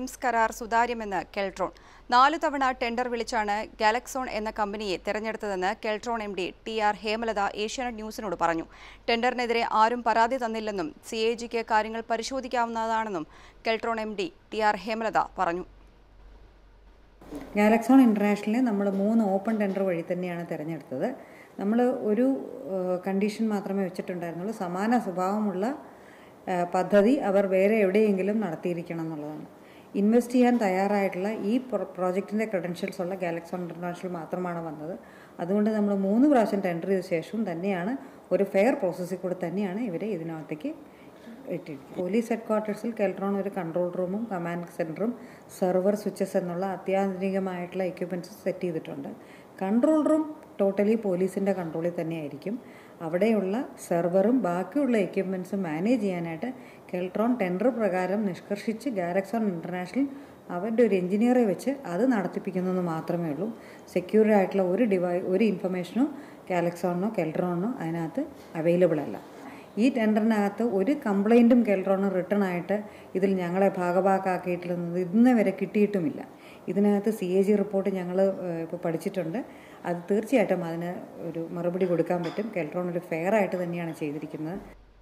Sims കരാർ സുതാര്യമെന്ന് കെൽട്രോൺ. 4 തവണ tender വിളിച്ചാണ് ഗാലക്സോൺ എന്ന കമ്പനിയെ തെരഞ്ഞെടുത്തതെന്ന് കെൽട്രോൺ എംഡി ടി.ആർ. ഹേമലത ഏഷ്യാനെറ്റ് ന്യൂസിനോട് പറഞ്ഞു. ടെൻഡറിനെതിരെ ആരും പരാതി തന്നില്ലെന്നും സിഎജിക്ക് കാര്യങ്ങൾ പരിശോധിക്കാവുന്നതാണെന്നും കെൽട്രോൺ എംഡി ടി.ആർ. ഹേമലത പറഞ്ഞു. ഗാലക്സോൺ ഇൻ്റർനാഷണലിനെ നമ്മൾ 3 ഓപ്പൺ ടെൻഡർ വഴി തന്നെയാണ് തിരഞ്ഞെടുത്തത്. നമ്മൾ ഒരു കണ്ടീഷൻ മാത്രമേ വെച്ചിട്ടുണ്ടായിരുന്നുള്ളൂ, സമാന സ്വഭാവമുള്ള പദ്ധതി അവർ വേറെ എവിടെയെങ്കിലും നടത്തിയിരിക്കണം എന്നുള്ളതാണ്. ഇൻവെസ്റ്റ് ചെയ്യാൻ തയ്യാറായിട്ടുള്ള ഈ പ്രോജക്റ്റിൻ്റെ ക്രെഡൻഷ്യൽസ് ഉള്ള ഗാലക്സോൺ ഇൻ്റർനാഷണൽ മാത്രമാണ് വന്നത്. അതുകൊണ്ട് നമ്മൾ 3 പ്രാവശ്യം ടെൻഡർ ചെയ്ത ശേഷവും തന്നെയാണ് ഒരു ഫെയർ പ്രോസസ്സിൽ കൂടെ തന്നെയാണ് ഇവരെ ഇതിനകത്തേക്ക് ഇട്ടിരിക്കുന്നത്. പോലീസ് ഹെഡ്ക്വാർട്ടേഴ്സിൽ കെൽട്രോൺ ഒരു കൺട്രോൾ റൂമും കമാൻഡ് സെൻറ്ററും സെർവർ സ്വിച്ചസ് എന്നുള്ള അത്യാധുനികമായിട്ടുള്ള എക്യുപ്മെൻറ്റ്സ് സെറ്റ് ചെയ്തിട്ടുണ്ട്. കൺട്രോൾ റൂം ടോട്ടലി പോലീസിൻ്റെ കൺട്രോളിൽ തന്നെയായിരിക്കും. അവിടെയുള്ള സെർവറും ബാക്കിയുള്ള എക്യുപ്മെൻറ്റ്സും മാനേജ് ചെയ്യാനായിട്ട് കെൽട്രോൺ ടെൻഡർ പ്രകാരം നിഷ്കർഷിച്ച് ഗാലക്സോൺ ഇൻ്റർനാഷണൽ അവരുടെ ഒരു എഞ്ചിനീയറെ വെച്ച് അത് നടത്തിപ്പിക്കുന്നതെന്ന് മാത്രമേ ഉള്ളൂ. സെക്യൂർഡ് ആയിട്ടുള്ള ഒരു ഇൻഫർമേഷനോ ഗാലക്സോണിനോ കെൽട്രോണിനോ അതിനകത്ത് അവൈലബിൾ അല്ല. ഈ ടെൻഡറിനകത്ത് ഒരു കംപ്ലൈൻറ്റും കെൽട്രോണിന് റിട്ടേൺ ആയിട്ട് ഇതിൽ ഞങ്ങളെ ഭാഗഭാക്കാക്കിയിട്ടുള്ളത് ഇന്ന് വരെ കിട്ടിയിട്ടുമില്ല. ഇതിനകത്ത് CAG റിപ്പോർട്ട് ഞങ്ങൾ ഇപ്പോൾ പഠിച്ചിട്ടുണ്ട്. അത് തീർച്ചയായിട്ടും അതിന് ഒരു മറുപടി കൊടുക്കാൻ പറ്റും. കെൽട്രോൺ ഒരു ഫെയർ ആയിട്ട് തന്നെയാണ് ചെയ്തിരിക്കുന്നത്.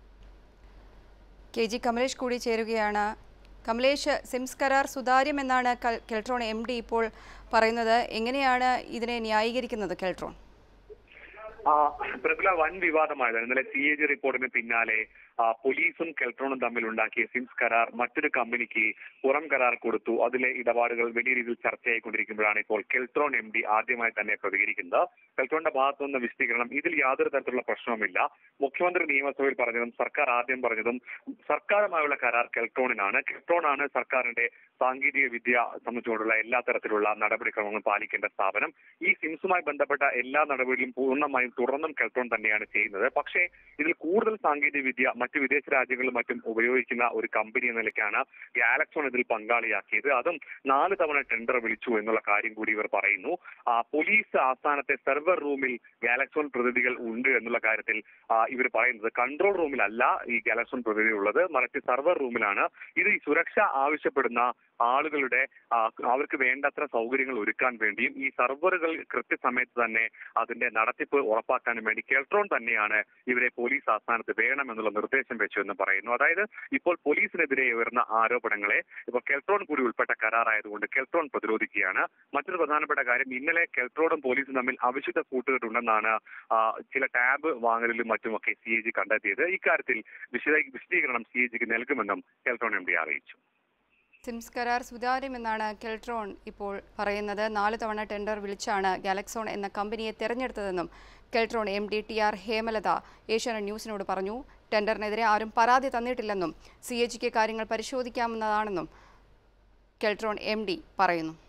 KG കമലേഷ് കൂടി ചേരുകയാണ്. കമലേഷ്, സിംസ് കരാർ സുതാര്യമെന്നാണ് കെൽട്രോൺ MD ഇപ്പോൾ പറയുന്നത്. എങ്ങനെയാണ് ഇതിനെ ന്യായീകരിക്കുന്നത് കെൽട്രോൺ? പ്രബല വൻ വിവാദമായതാണ്. ഇന്നലെ CAG റിപ്പോർട്ടിന് പിന്നാലെ പോലീസും കെൽട്രോണും തമ്മിൽ ഉണ്ടാക്കിയ സിംസ് കരാർ മറ്റൊരു കമ്പനിക്ക് പുറം കരാർ കൊടുത്തു. അതിലെ ഇടപാടുകൾ വലിയ രീതിയിൽ ചർച്ചയായിക്കൊണ്ടിരിക്കുമ്പോഴാണ് ഇപ്പോൾ കെൽട്രോൺ MD ആദ്യമായി തന്നെ പ്രതികരിക്കുന്നത്. കെൽട്രോണിന്റെ ഭാഗത്തു നിന്ന് വിശദീകരണം, ഇതിൽ യാതൊരു തരത്തിലുള്ള പ്രശ്നവുമില്ല. മുഖ്യമന്ത്രി നിയമസഭയിൽ പറഞ്ഞതും സർക്കാർ ആദ്യം പറഞ്ഞതും സർക്കാരുമായുള്ള കരാർ കെൽട്രോണിനാണ്. കെൽട്രോണാണ് സർക്കാരിന്റെ സാങ്കേതിക വിദ്യ സംബന്ധിച്ചുകൊണ്ടുള്ള എല്ലാ തരത്തിലുള്ള നടപടിക്രമങ്ങളും പാലിക്കേണ്ട സ്ഥാപനം. ഈ സിംസുമായി ബന്ധപ്പെട്ട എല്ലാ നടപടികളും പൂർണ്ണമായും തുടർന്നും കെൽട്രോൺ തന്നെയാണ് ചെയ്യുന്നത്. പക്ഷേ ഇതിൽ കൂടുതൽ സാങ്കേതിക വിദ്യ മറ്റു വിദേശ രാജ്യങ്ങളിലും മറ്റും ഉപയോഗിക്കുന്ന ഒരു കമ്പനി എന്ന നിലയ്ക്കാണ് ഗാലക്സോൺ ഇതിൽ പങ്കാളിയാക്കിയത്. അതും 4 തവണ ടെൻഡർ വിളിച്ചു എന്നുള്ള കാര്യം കൂടി ഇവർ പറയുന്നു. പോലീസ് ആസ്ഥാനത്തെ സെർവർ റൂമിൽ ഗാലക്സോൺ പ്രതിനിധികൾ ഉണ്ട് എന്നുള്ള കാര്യത്തിൽ ഇവർ പറയുന്നത് കൺട്രോൾ റൂമിലല്ല ഈ ഗാലക്സോൺ പ്രതിനിധി ഉള്ളത്, മറിച്ച് സെർവർ റൂമിലാണ്. ഇത് ഈ സുരക്ഷ ആവശ്യപ്പെടുന്ന ആളുകളുടെ അവർക്ക് വേണ്ടത്ര സൗകര്യങ്ങൾ ഒരുക്കാൻ വേണ്ടിയും ഈ സെർവറുകൾ കൃത്യസമയത്ത് തന്നെ അതിന്റെ നടത്തിപ്പ് ഉറപ്പാക്കാനും വേണ്ടി കെൽട്രോൺ തന്നെയാണ് ഇവരെ പോലീസ് ആസ്ഥാനത്ത് വേണമെന്നുള്ള നിർദ്ദേശം വെച്ചു എന്ന് പറയുന്നു. അതായത് ഇപ്പോൾ പോലീസിനെതിരെ ഉയർന്ന ആരോപണങ്ങളെ ഇപ്പോൾ കെൽട്രോൺ കൂടി ഉൾപ്പെട്ട കരാറായതുകൊണ്ട് കെൽട്രോൺ പ്രതിരോധിക്കുകയാണ്. മറ്റൊരു പ്രധാനപ്പെട്ട കാര്യം, ഇന്നലെ കെൽട്രോണും പോലീസും തമ്മിൽ അവിശുദ്ധ കൂട്ടുകെട്ടുണ്ടെന്നാണ് ചില ടാബ് വാങ്ങലിലും മറ്റുമൊക്കെ CAG കണ്ടെത്തിയത്. ഇക്കാര്യത്തിൽ വിശദീകരണം CAGക്ക് നൽകുമെന്നും കെൽട്രോൺ MD അറിയിച്ചു. സിംസ് കരാർ സുതാര്യമെന്നാണ് കെൽട്രോൺ ഇപ്പോൾ പറയുന്നത്. 4 തവണ ടെൻഡർ വിളിച്ചാണ് ഗാലക്സോൺ എന്ന കമ്പനിയെ തെരഞ്ഞെടുത്തതെന്നും കെൽട്രോൺ MD ടി.ആർ. ഹേമലത ഏഷ്യാനെറ്റ് ന്യൂസിനോട് പറഞ്ഞു. ടെൻഡറിനെതിരെ ആരും പരാതി തന്നിട്ടില്ലെന്നും CAGക്ക് കാര്യങ്ങൾ പരിശോധിക്കാവുന്നതാണെന്നും കെൽട്രോൺ MD പറയുന്നു.